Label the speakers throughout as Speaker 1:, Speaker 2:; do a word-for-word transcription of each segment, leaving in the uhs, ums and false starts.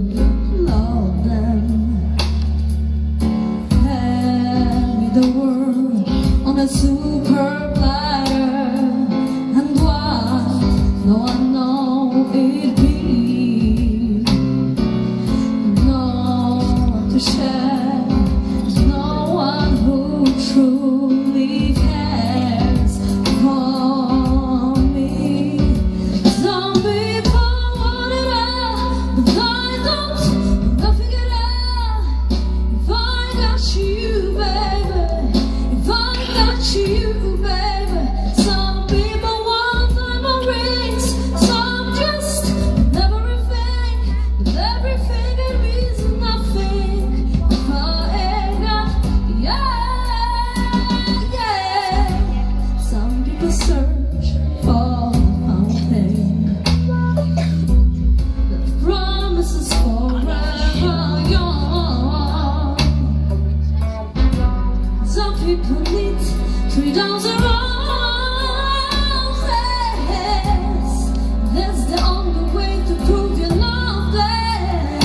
Speaker 1: love them. Hand me the world on a super platter, and what no one know it be. No one to share, no one who truly cares for me. Some people want it all, but I don't. Nothing at all. If I got you, baby, if I got you, baby. Some people want diamond rings, some just want everything, but everything it means nothing if I ain't got, yeah, yeah. Some people search for a fountain that promises forever young. Some people need three thousand roses. That's the only way to prove you love them.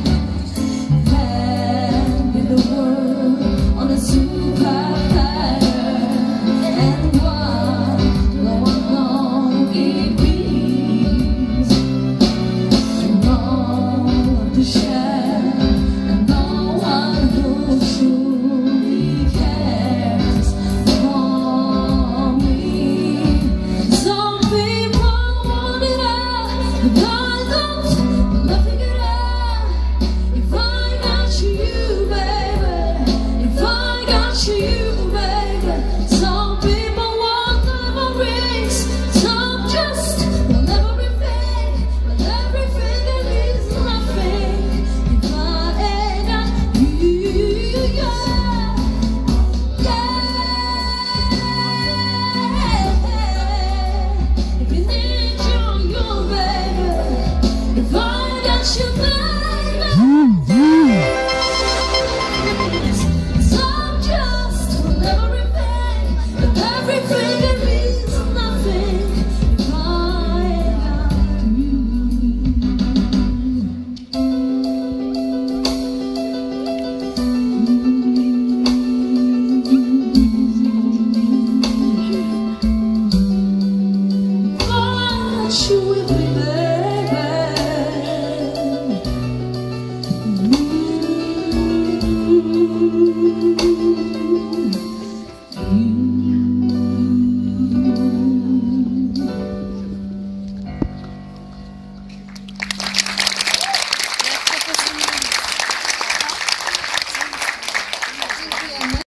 Speaker 1: Hand me the world on a super platter, and what no one know it means. No one to share, and no one who truly cares for me. Some people want it all, but I don't. Nothing at all. If I got you, baby, if I got you, baby. Some people want diamond rings, some just want everything, but everything it means nothing if I ain't got you, yeah, yeah. If you need you, you, baby, if I got you, baby.